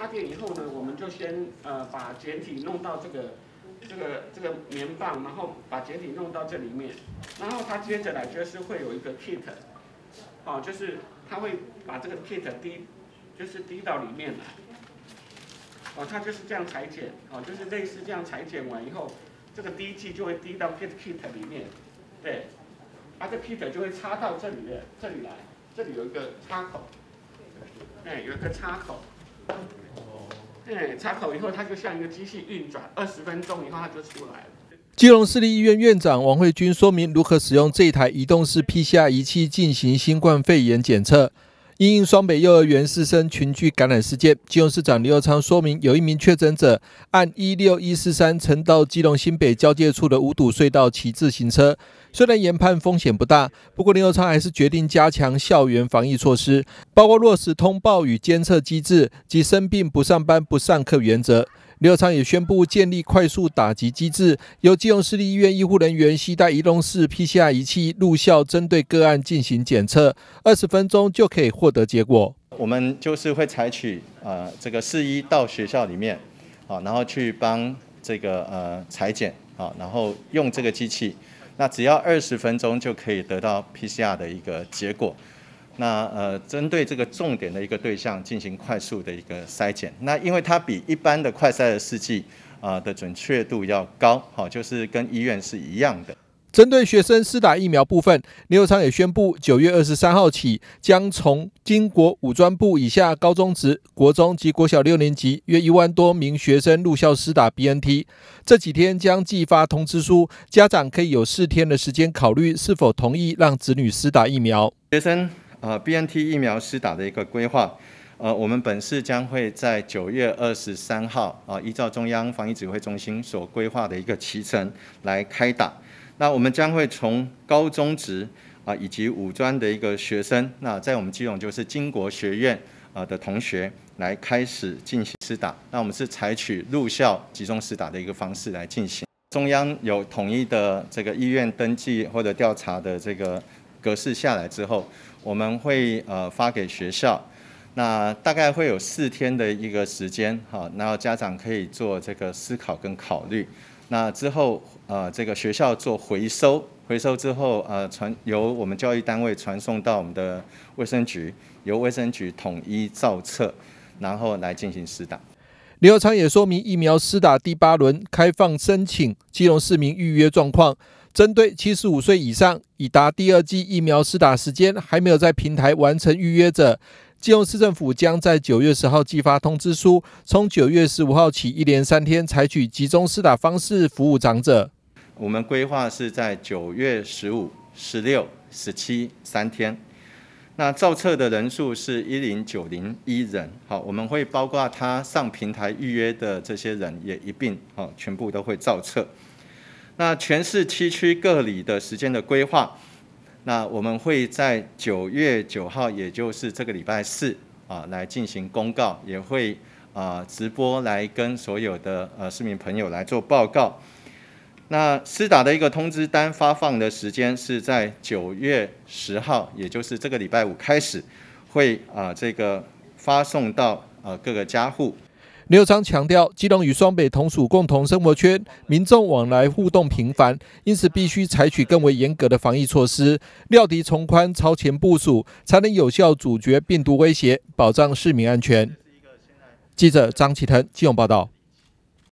插电以后呢，我们就先把简体弄到这个棉棒，然后把简体弄到这里面，然后它接着来就是会有一个 kit， 哦，就是它会把这个 kit 滴到里面来，哦，它就是这样裁剪，哦，就是类似这样裁剪完以后，这个滴剂就会滴到 kit 里面，对，这 kit 就会插到这里来，这里有一个插口，有一个插口。插口以后，它就像一个机器运转，20分钟以后它就出来了。 基隆市立医院院长王慧君说明如何使用这台移动式 PCR 仪器进行新冠肺炎检测。因应双北幼儿园师生群聚感染事件，基隆市长林右昌说明，有一名确诊者按16143乘到基隆新北交界处的五堵隧道骑自行车。虽然研判风险不大，不过林右昌还是决定加强校园防疫措施，包括落实通报与监测机制及生病不上班不上课原则。林右昌也宣布建立快速打击机制，由基隆市立医院医护人员携带移动式 PCR 仪器入校，针对个案进行检测，20分钟就可以获得结果。 我们就是会采取这个4医到学校里面，然后去帮这个采检，然后用这个机器，那只要20分钟就可以得到 PCR 的一个结果。那针对这个重点的一个对象进行快速的一个筛检，那因为它比一般的快筛的试剂的准确度要高，就是跟医院是一样的。 针对学生施打疫苗部分，林右昌也宣布，9月23号起，将从经国五专部以下高中职、国中及国小6年级约1万多名学生入校施打 BNT。这几天将寄发通知书，家长可以有4天的时间考虑是否同意让子女施打疫苗。 学生BNT 疫苗施打的一个规划，我们本市将会在9月23号依照中央防疫指挥中心所规划的一个期程来开打。那我们将会从高中职以及五专的一个学生，那在我们基隆就是经国学院的同学来开始进行施打。那我们是采取入校集中施打的一个方式来进行。中央有统一的这个医院登记或者调查的这个格式下来之后，我们会发给学校。那大概会有4天的一个时间，然后家长可以做这个思考跟考虑。那之后这个学校做回收之后由我们教育单位传送到我们的卫生局，由卫生局统一造册，然后来进行施打。 林右昌也说明疫苗施打第8轮开放申请基隆市民预约状况，针对75岁以上已达第2剂疫苗施打时间还没有在平台完成预约者，基隆市政府将在9月10号寄发通知书，从9月15号起1连3天采取集中施打方式服务长者。 我们规划是在9月15、16、17 3天。那造册的人数是10901人，我们会包括他上平台预约的这些人也一并全部都会造册。那全市7区各里的时间的规划，那我们会在9月9号，也就是这个礼拜4来进行公告，也会直播来跟所有的市民朋友来做报告。那施打的一个通知单发放的时间是在9月10号，也就是这个礼拜5开始，会这个发送到各个家户。 林右昌强调，基隆与双北同属共同生活圈，民众往来互动频繁，因此必须采取更为严格的防疫措施，料敌从宽，超前部署，才能有效阻绝病毒威胁，保障市民安全。记者张启腾基隆报道。